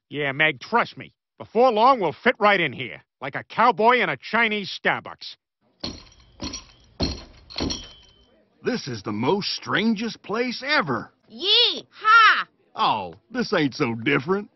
Yeah, Meg, trust me. Before long, we'll fit right in here, like a cowboy in a Chinese Starbucks. This is the most strangest place ever. Yee! Ha! Oh, this ain't so different.